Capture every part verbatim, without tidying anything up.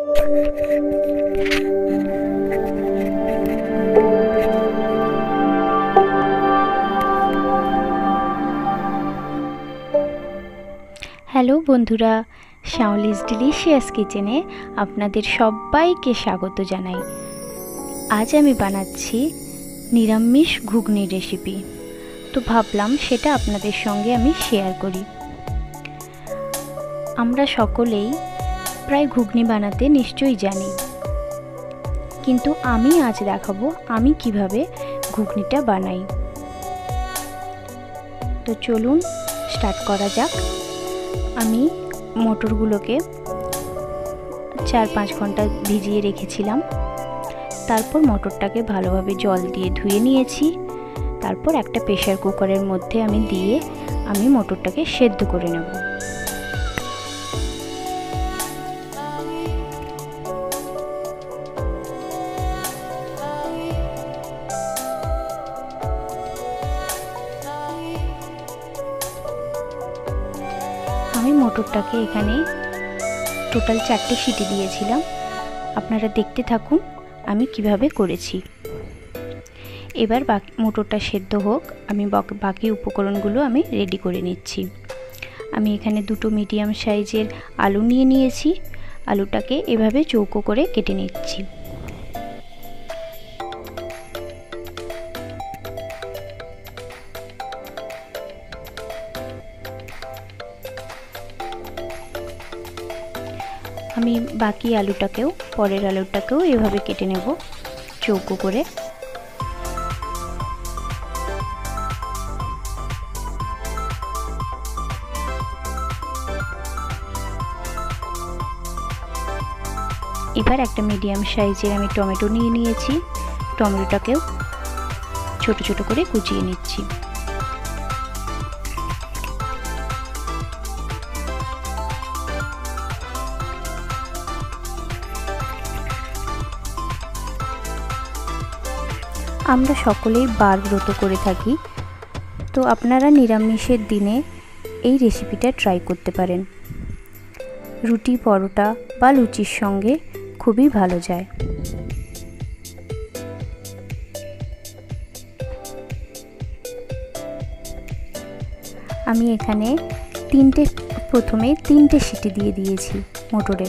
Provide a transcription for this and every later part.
Hello বন্ধুরা, শাওলিস delicious কিচেনে আপনাদের সবাইকে স্বাগত জানাই। আজ আমি বানাচ্ছি নিরামিষ ঘুগনির রেসিপি। তো ভাবলাম সেটা আপনাদের সঙ্গে আমি শেয়ার করি। আমরা সকলেই প্রায় ঘুগনি বানাতে নিশ্চয়ই জানি, কিন্তু আমি আজ দেখাবো আমি কিভাবে ঘুগনিটা বানাই। তো চলুন স্টার্ট করা যাক। আমি মটরগুলোকে চার পাঁচ ঘন্টা ভিজিয়ে রেখেছিলাম। তারপর মটরটাকে ভালোভাবে জল দিয়ে ধুয়ে নিয়েছি। তারপর একটা প্রেসার কুকারের মধ্যে আমি দিয়ে আমি মটরটাকে সেদ্ধ করে নেব। আমি মটরটাকে এখানে টোটাল চারটে সিটি দিয়েছিলাম। আপনারা দেখতে থাকুন আমি কিভাবে করেছি। এবার বাকি মটরটা সেদ্ধ হোক, আমি বাকি উপকরণগুলো আমি রেডি করে নিচ্ছি। আমি এখানে দুটো মিডিয়াম সাইজের আলু নিয়ে নিয়েছি। আলুটাকে এভাবে চৌকো করে কেটে নিচ্ছি। আমি বাকি আলুটাকেও পরের আলুটাকেও এভাবে কেটে নেব চৌকো করে। এবার একটা মিডিয়াম সাইজের আমি টমেটো নিয়ে নিয়েছি। টমেটোটাকেও ছোট ছোট করে কুচিয়ে নিচ্ছি। আমরা সকলেই বার ব্রত করে থাকি, তো আপনারা নিরামিষের দিনে এই রেসিপিটা ট্রাই করতে পারেন। রুটি, পরোটা বা লুচির সঙ্গে খুবই ভালো যায়। আমি এখানে তিনটে প্রথমে তিনটে সিটি দিয়ে দিয়েছি মোটরে।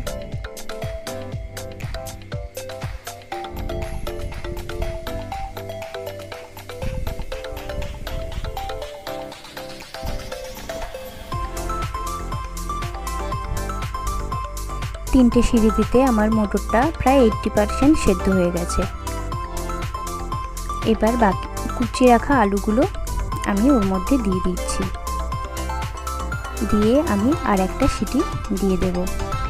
তিনটে সিটি দিতে আমার মটরটা প্রায় এইট্টি পারসেন্ট সেদ্ধ হয়ে গেছে। এবার বাকি কুচিয়ে রাখা আলুগুলো আমি ওর মধ্যে দিয়ে দিচ্ছি। দিয়ে আমি আর একটা সিটি দিয়ে দেব।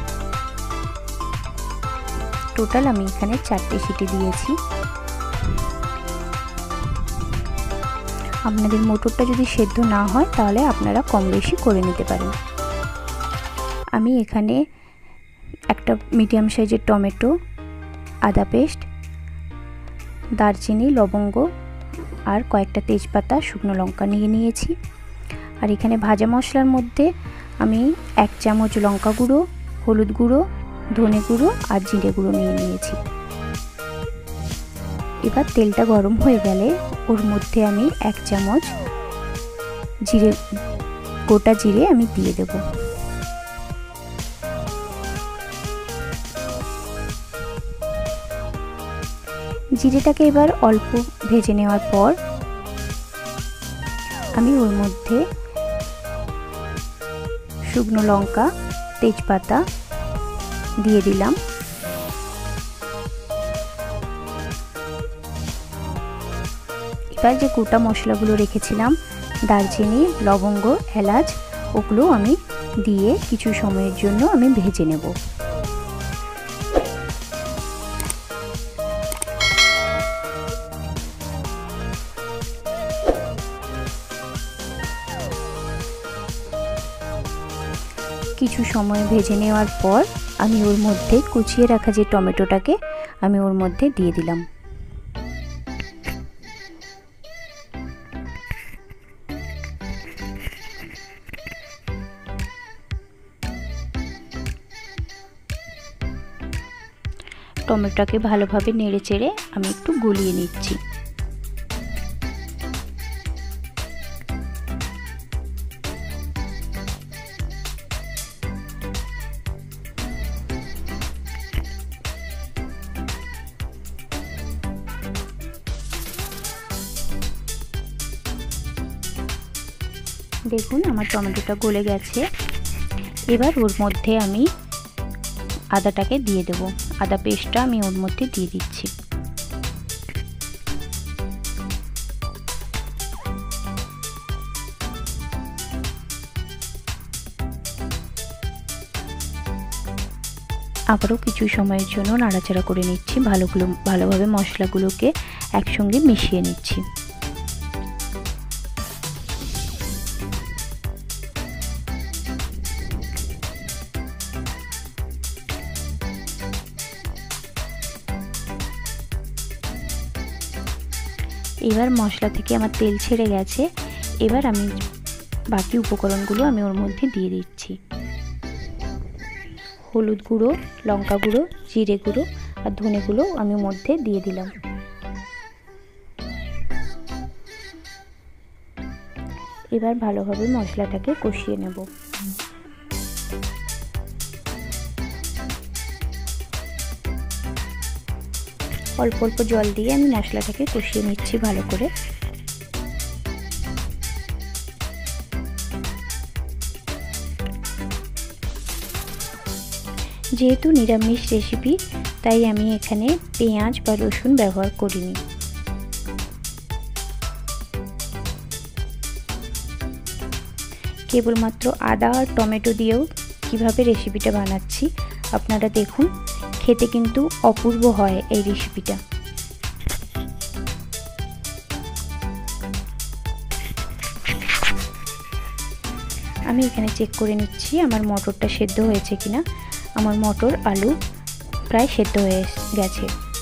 টোটাল আমি এখানে চারটে সিটি দিয়েছি। আপনাদের মটরটা যদি সেদ্ধ না হয় তাহলে আপনারা কম বেশি করে নিতে পারেন। আমি এখানে একটা মিডিয়াম সাইজের টমেটো, আদা পেস্ট, দারচিনি, লবঙ্গ আর কয়েকটা তেজপাতা, শুকনো লঙ্কা নিয়ে নিয়েছি। আর এখানে ভাজা মশলার মধ্যে আমি এক চামচ লঙ্কা গুঁড়ো, হলুদ গুঁড়ো, ধনে গুঁড়ো আর জিরে গুঁড়ো নিয়ে নিয়েছি। এবার তেলটা গরম হয়ে গেলে ওর মধ্যে আমি এক চামচ জিরে, গোটা জিরে আমি দিয়ে দেব। জিরেটাকে এবার অল্প ভেজে নেওয়ার পর আমি ওর মধ্যে শুকনো লঙ্কা, তেজপাতা দিয়ে দিলাম। এবার যে গোটা মশলাগুলো রেখেছিলাম, দারচিনি, লবঙ্গ, এলাচ, ওগুলো আমি দিয়ে কিছু সময়ের জন্য আমি ভেজে নেব। কিছু সময় ভেজে নেওয়ার পর আমি ওর মধ্যে কুচিয়ে রাখা যে টমেটোটাকে আমি ওর মধ্যে দিয়ে দিলাম। টমেটোটাকে ভালোভাবে নেড়ে চেড়ে আমি একটু গলিয়ে নিচ্ছি। দেখুন আমার টমেটোটা গলে গেছে। এবার ওর মধ্যে আমি আদাটাকে দিয়ে দেব। আদা পেস্টটা আমি ওর মধ্যে দিয়ে দিচ্ছি। আবারও কিছু সময়ের জন্য নাড়াচাড়া করে নিচ্ছি। ভালোগুলো ভালোভাবে মশলাগুলোকে একসঙ্গে মিশিয়ে নিচ্ছি। এবার মশলা থেকে আমার তেল ছেড়ে গেছে। এবার আমি বাকি উপকরণগুলো আমি ওর মধ্যে দিয়ে দিচ্ছি। হলুদ গুঁড়ো, লঙ্কা গুঁড়ো, জিরে গুঁড়ো আর ধনে গুঁড়ো আমি ওর মধ্যে দিয়ে দিলাম। এবার ভালোভাবে মশলাটাকে কষিয়ে নেব। অল্প অল্প জল দিয়ে আমি মশলাটাকে কষিয়ে নিচ্ছি ভালো করে। যেহেতু নিরামিষ রেসিপি তাই আমি এখানে পেঁয়াজ বা রসুন ব্যবহার করিনি। কেবলমাত্র আদা আর টমেটো দিয়েও কিভাবে রেসিপিটা বানাচ্ছি আপনারা দেখুন। খেতে কিন্তু অপূর্ব হয় এই রেসিপিটা। আমি এখানে চেক করে নিচ্ছি আমার মটরটা সেদ্ধ হয়েছে কিনা। আমার মটর আলু প্রায় সেদ্ধ হয়ে গেছে।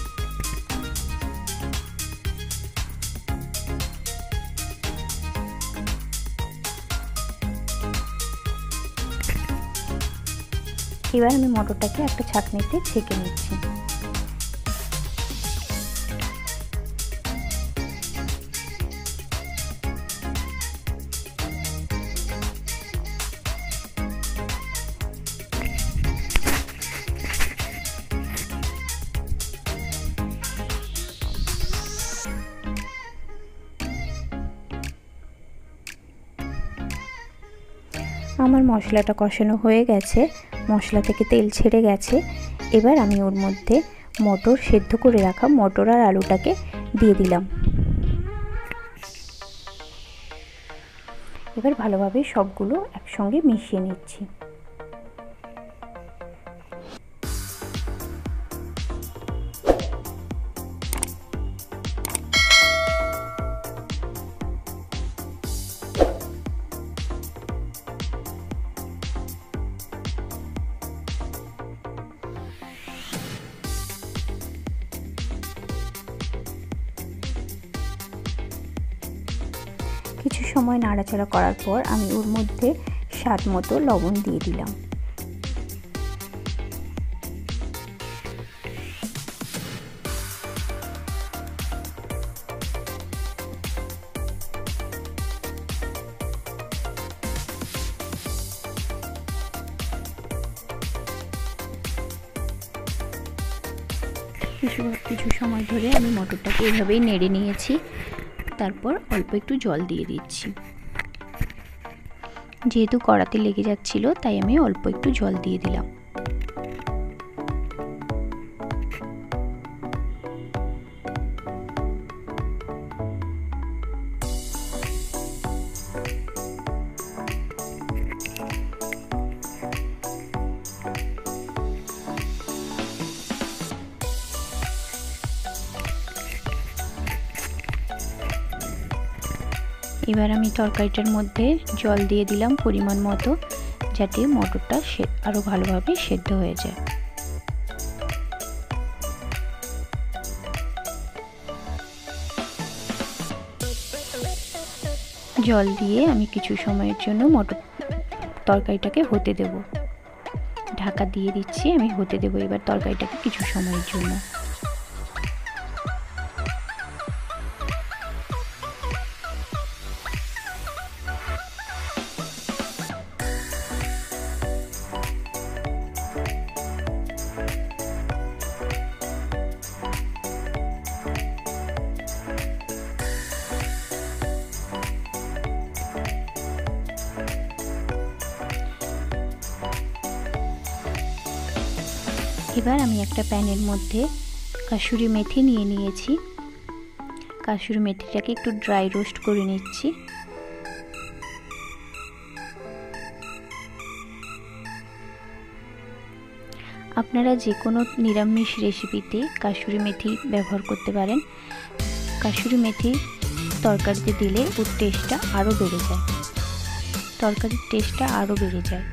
এবার আমি মটরটাকে একটা ছাঁকনিতে ছেঁকে নিচ্ছি। আমার মশলাটা কষানো হয়ে গেছে, মশলা থেকে তেল ছেড়ে গেছে। এবার আমি ওর মধ্যে মটর সেদ্ধ করে রাখা মটর আর আলুটাকে দিয়ে দিলাম। এবার ভালোভাবে সবগুলো একসঙ্গে মিশিয়ে নিচ্ছি। কিছু সময় নাড়াচাড়া করার পর আমি ওর মধ্যে স্বাদ মতো লবণ দিয়ে দিলাম। কিছু কিছু সময় ধরে আমি মটরটাকে এভাবেই নেড়ে নিয়েছি। তারপর অল্প একটু জল দিয়ে দিচ্ছি। যেহেতু কড়াতে লেগে যাচ্ছিল তাই আমি অল্প একটু জল দিয়ে দিলাম। এবার আমি তরকারিটার মধ্যে জল দিয়ে দিলাম পরিমাণ মতো, যাতে মটরটা আরও ভালোভাবে সেদ্ধ হয়ে যায়। জল দিয়ে আমি কিছু সময়ের জন্য মটর তরকারিটাকে হতে দেব। ঢাকা দিয়ে দিচ্ছি, আমি হতে দেবো এবার তরকারিটাকে কিছু সময়ের জন্য। এবার আমি একটা প্যানের মধ্যে কাসুরি মেথি নিয়ে নিয়েছি। কাসুরি মেথিটাকে একটু ড্রাই রোস্ট করে নিচ্ছি। আপনারা যে কোনো নিরামিষ রেসিপিতে কাসুরি মেথি ব্যবহার করতে পারেন। কাসুরি মেথি তরকারিতে দিলে ওর টেস্টটা আরও বেড়ে যায়, তরকারির টেস্টটা আরও বেড়ে যায়।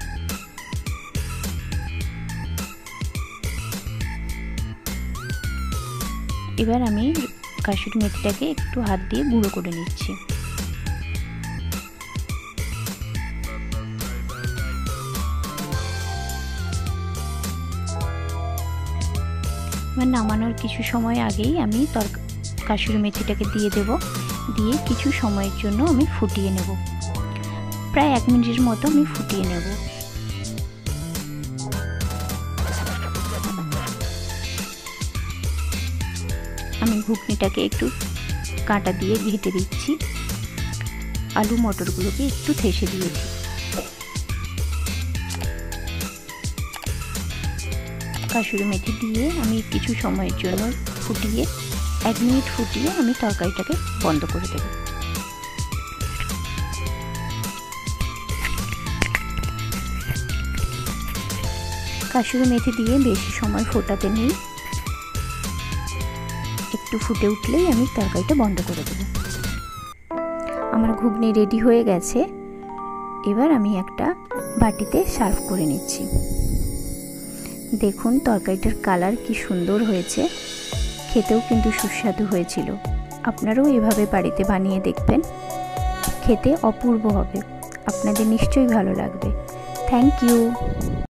এবার আমি কাসুরি মেথিটাকে একটু হাত দিয়ে গুঁড়ো করে নিচ্ছি। এবার নামানোর কিছু সময় আগেই আমি তর কাসুরি মেথিটাকে দিয়ে দেব, দিয়ে কিছু সময়ের জন্য আমি ফুটিয়ে নেব। প্রায় এক মিনিটের মতো আমি ফুটিয়ে নেব। আমি ঘুগনিটাকে একটু কাঁটা দিয়ে ঘেঁটে দিচ্ছি, আলু মটরগুলোকে একটু থেসে দিয়েছি। কাসুরি মেথি দিয়ে আমি কিছু সময়ের জন্য ফুটিয়ে এক মিনিট ফুটিয়ে আমি তরকারিটাকে বন্ধ করে দেব। কাসুরি মেথি দিয়ে বেশি সময় ফোটাতে নেই, একটু ফুটে উঠলেই আমি তরকারিটা বন্ধ করে দেব। আমার ঘুগনি রেডি হয়ে গেছে। এবার আমি একটা বাটিতে সার্ভ করে নিচ্ছি। দেখুন তরকারিটার কালার কি সুন্দর হয়েছে, খেতেও কিন্তু সুস্বাদু হয়েছিল। আপনারাও এভাবে বাড়িতে বানিয়ে দেখবেন, খেতে অপূর্ব হবে, আপনাদের নিশ্চয়ই ভালো লাগবে। Thank you.